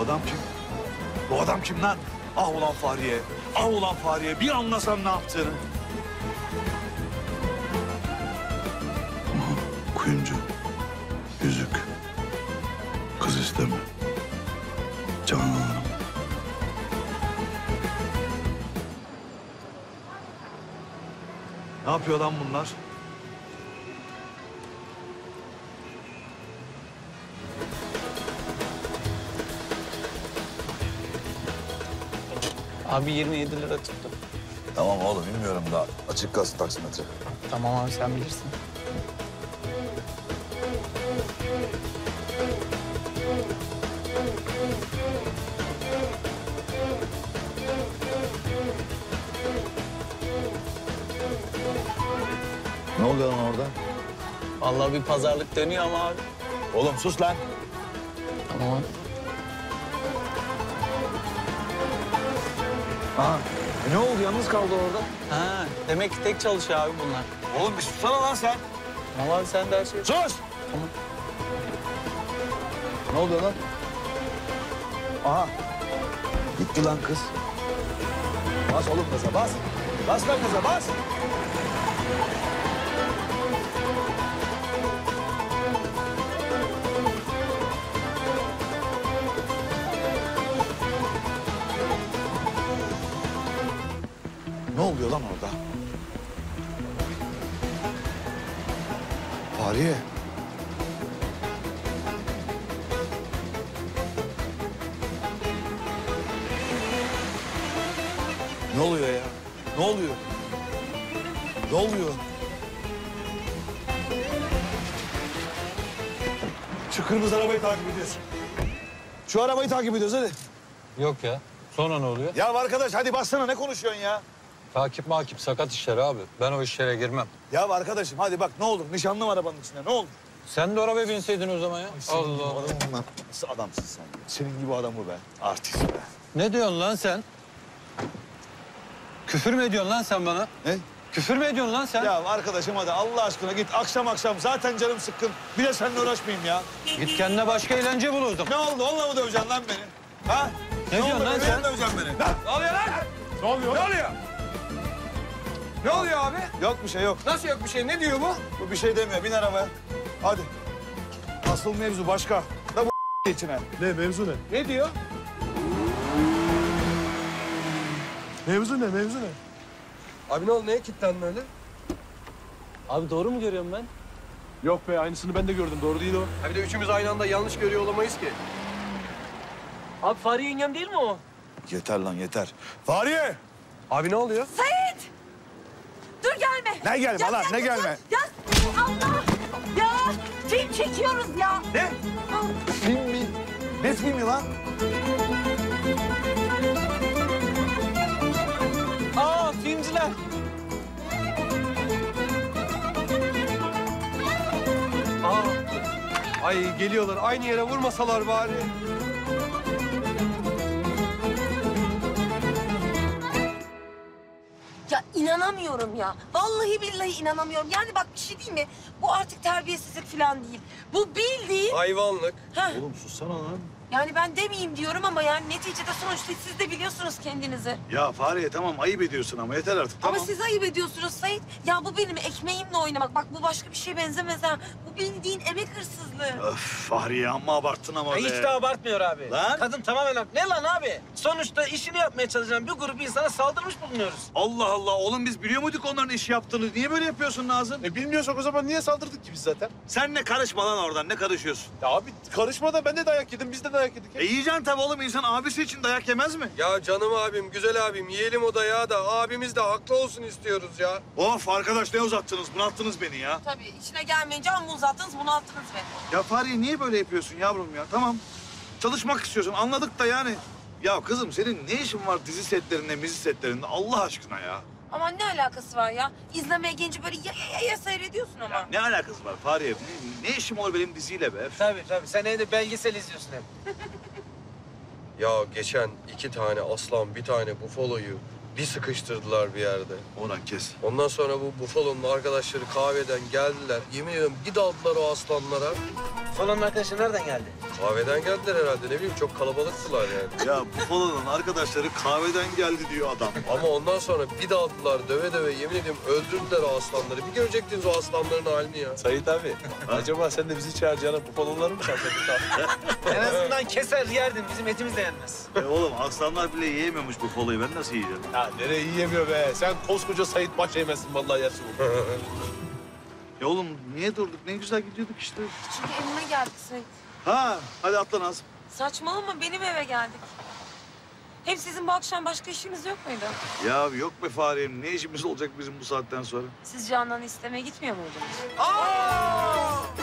adam kim? Bu adam kim lan? Ah ulan Fahriye, ah ulan Fahriye. Bir anlasam ne yaptığını. Kuyumcu, yüzük, kız isteme, Canan Hanım. Ne yapıyor lan bunlar? Abi 27 lira tuttu. Tamam oğlum bilmiyorum daha. Açık kalsın taksimetre. Tamam abi sen bilirsin. Ne oluyor lan orada? Vallahi bir pazarlık dönüyor ama abi. Oğlum sus lan. Tamam abi. Ha, ne oldu? Yalnız kaldı orada. Ha, demek ki tek çalışıyor abi bunlar. Oğlum bir sussana lan sen. Tamam abi sen de her şeyi... Sus! Tamam. Ne oluyor lan? Aha. Gitti lan kız. Bas oğlum gaza bas. Bas lan gaza bas. Ne oluyor lan orada? Fahriye. Ne oluyor ya? Ne oluyor? Ne oluyor? Şu kırmızı arabayı takip ediyorsun. Şu arabayı takip ediyoruz hadi. Yok ya. Sonra ne oluyor? Ya arkadaş hadi bassana ne konuşuyorsun ya? Takip makip sakat işler abi. Ben o işlere girmem. Ya arkadaşım hadi bak ne olur nişanlım arabanın içinde ne olur. Sen de arabaya binseydin o zaman ya. Allah Allah. Adamım lan. Nasıl adamsın sen ya? Senin gibi adamı be. Artist be. Ne diyorsun lan sen? Küfür mü ediyorsun lan sen bana? Ne? Küfür mü ediyorsun lan sen? Ya arkadaşım hadi Allah aşkına git akşam zaten canım sıkkın. Bir de seninle uğraşmayayım ya. Git kendine başka eğlence bul o zaman. Ne oldu? Onunla mı döveceksin lan beni? Ha? Ne diyorsun oldu? lan Bebeğe sen? mi döveceksin beni? Lan! Ne oluyor lan? Ne oluyor? Ne oluyor? Ne oluyor abi? Yok bir şey yok. Nasıl yok bir şey? Ne diyor bu? Bu bir şey demiyor. Bin arabaya. Hadi. Asıl mevzu başka. Da bu içine. Ne mevzu ne? Ne diyor? Mevzu ne? Mevzu ne? Abi ne oldu? Neye kilitlendin öyle? Abi doğru mu görüyorum ben? Yok be aynısını ben de gördüm. Doğru değil o. Ha bir de üçümüz aynı anda yanlış görüyor olamayız ki. Abi Fahriye yengem değil mi o? Yeter lan yeter. Fahriye! Abi ne oluyor? Sait! Dur gelme. Ne gelme Ya, lan, ya, ne gelme? Ya Allah! Ya film çekiyoruz ya. Ne? Film mi? Ne filmi lan? Aa filmciler. Ay geliyorlar. Aynı yere vurmasalar bari. Ya inanamıyorum ya. Vallahi billahi inanamıyorum. Yani bak bir şey diyeyim mi? Bu artık terbiyesizlik falan değil. Bu bildiğin... Hayvanlık. Heh, Oğlum sussana lan. yani ben demeyeyim diyorum ama yani neticede sonuçta siz de biliyorsunuz kendinizi. Ya Fahriye tamam ayıp ediyorsun ama yeter artık tamam. Ama siz ayıp ediyorsunuz Sait. Ya bu benim ekmeğimle oynamak. Bak bu başka bir şeye benzemez ha. Bu bildiğin emek hırsızlığı. Öf Fahriye amma abarttın ama be. Hiç de abartmıyor abi. Lan? Kadın tamamen haklı. Ne lan abi? Sonuçta işini yapmaya çalışan bir grup insana saldırmış bulunuyoruz. Allah Allah. Oğlum biz biliyor muyduk onların iş yaptığını? Niye böyle yapıyorsun Nazım? Bilmiyorsak o zaman niye saldırdık ki biz zaten? Sen ne karışma lan oradan. Ne karışıyorsun? Ya abi karışma da ben de dayak yedim. Biz de dayak yedik. Yiyeceksin tabii oğlum. İnsan abisi için dayak yemez mi? Ya canım abim, güzel abim. Yiyelim o dayağı da abimiz de haklı olsun istiyoruz ya. Of arkadaş ne uzattınız? Bunalttınız beni ya. Tabii içine gelmeyince amma uzattınız, bunalttınız beni. Ya Fahriye niye böyle yapıyorsun yavrum ya? Tamam. Çalışmak istiyorsun. Anladık da yani. Ya kızım senin ne işin var dizi setlerinde, mizi setlerinde Allah aşkına ya? Ama ne alakası var ya? İzlemeye gelince böyle ya seyrediyorsun ama. Ne alakası var Fahriye? Ne işim olur benim diziyle be? Tabii. Sen evde belgesel izliyorsun hep. Ya geçen 2 tane aslan, bir tane bufaloyu bir sıkıştırdılar bir yerde. Orhan kes. Ondan sonra bu bufalonun arkadaşları kahveden geldiler. Yemin ediyorum bir daldılar o aslanlara. Buffalo'nun arkadaşı nereden geldi? Kahveden geldiler herhalde, ne bileyim, çok kalabalıktılar yani. Ya Buffalo'nun arkadaşları kahveden geldi diyor adam. Ama ondan sonra bir daldılar döve döve, yemin ediyorum öldürdüler o aslanları. Bir görecektiniz o aslanların halini ya. Sait abi, acaba sen de bizi çağıracağına bu balonları mı çalsaydın? En azından keser yerdin. Bizim etimiz de yenmez. Oğlum aslanlar bile yiyemiyormuş Buffalo'yu. Ben nasıl yiyeceğim? Ya nereye yiyemiyor be? Sen koskoca Sait baş yemezsin vallahi yersin bunu. Ya oğlum niye durduk? Ne güzel gidiyorduk işte. Çünkü evime geldik Sait. Ha, hadi atla Nazım. Saçmalama benim eve geldik. Hem sizin bu akşam başka işiniz yok muydu? Ya yok be Fahriye'm. Ne işimiz olacak bizim bu saatten sonra? Siz Canan'ı istemeye gitmiyor muydunuz? Aa!